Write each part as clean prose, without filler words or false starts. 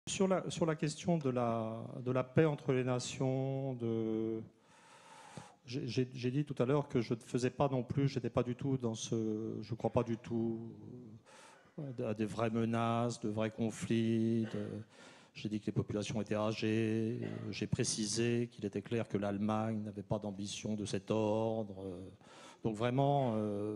Sur la question de la paix entre les nations, j'ai dit tout à l'heure que je ne faisais pas non plus, j'étais pas du tout dans je ne crois pas du tout à des vraies menaces, de vrais conflits. J'ai dit que les populations étaient âgées. J'ai précisé qu'il était clair que l'Allemagne n'avait pas d'ambition de cet ordre. Donc vraiment,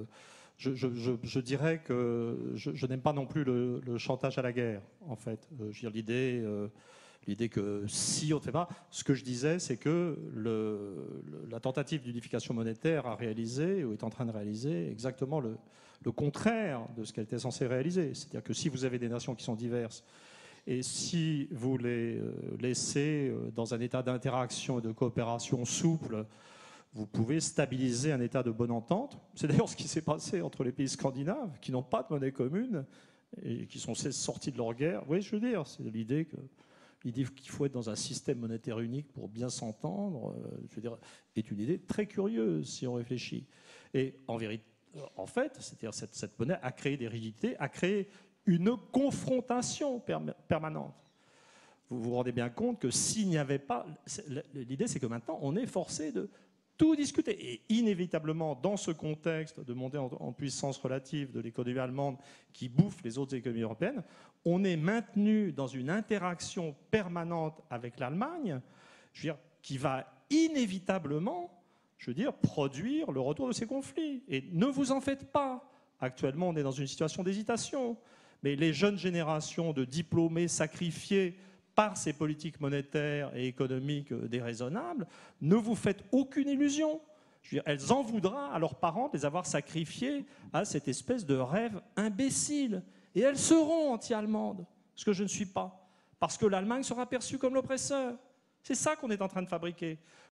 je dirais que je n'aime pas non plus le chantage à la guerre, en fait. Je veux dire, l'idée que si on ne fait pas... Ce que je disais, c'est que la tentative d'unification monétaire a réalisé, ou est en train de réaliser, exactement le contraire de ce qu'elle était censée réaliser. C'est-à-dire que si vous avez des nations qui sont diverses, et si vous les laissez dans un état d'interaction et de coopération souple, vous pouvez stabiliser un état de bonne entente. C'est d'ailleurs ce qui s'est passé entre les pays scandinaves, qui n'ont pas de monnaie commune et qui sont sortis de leur guerre. Oui, je veux dire, c'est l'idée qu'il faut être dans un système monétaire unique pour bien s'entendre, je veux dire, est une idée très curieuse si on réfléchit. Et en vérité, en fait, c'est-à-dire cette monnaie a créé des rigidités, a créé une confrontation permanente. Vous vous rendez bien compte que s'il n'y avait pas... L'idée, c'est que maintenant, on est forcé de tout discuter. Et inévitablement, dans ce contexte de montée en puissance relative de l'économie allemande qui bouffe les autres économies européennes, on est maintenu dans une interaction permanente avec l'Allemagne, je veux dire, qui va inévitablement, je veux dire, produire le retour de ces conflits. Et ne vous en faites pas. Actuellement, on est dans une situation d'hésitation. Mais les jeunes générations de diplômés sacrifiés par ces politiques monétaires et économiques déraisonnables, ne vous faites aucune illusion. Je veux dire, elles en voudront à leurs parents de les avoir sacrifiés à cette espèce de rêve imbécile. Et elles seront anti-allemandes, ce que je ne suis pas, parce que l'Allemagne sera perçue comme l'oppresseur. C'est ça qu'on est en train de fabriquer.